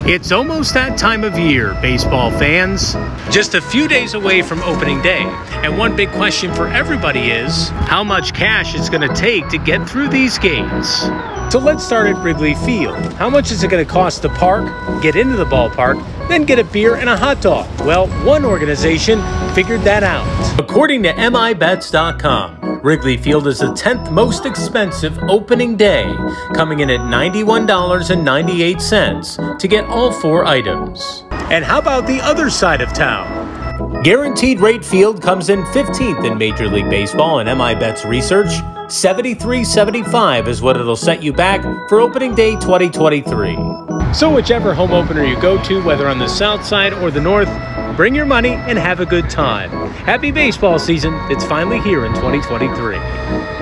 It's almost that time of year, baseball fans. Just a few days away from opening day, and one big question for everybody is, how much cash it's going to take to get through these gates? So let's start at Wrigley Field. How much is it going to cost to park, get into the ballpark, then get a beer and a hot dog? Well, one organization figured that out. According to MIBets.com, Wrigley Field is the 10th most expensive opening day, coming in at $91.98 to get all 4 items. And how about the other side of town? Guaranteed Rate Field comes in 15th in Major League Baseball in MIBets research. $73.75 is what it'll set you back for opening day 2023. So whichever home opener you go to, whether on the south side or the north, bring your money and have a good time. Happy baseball season. It's finally here in 2023.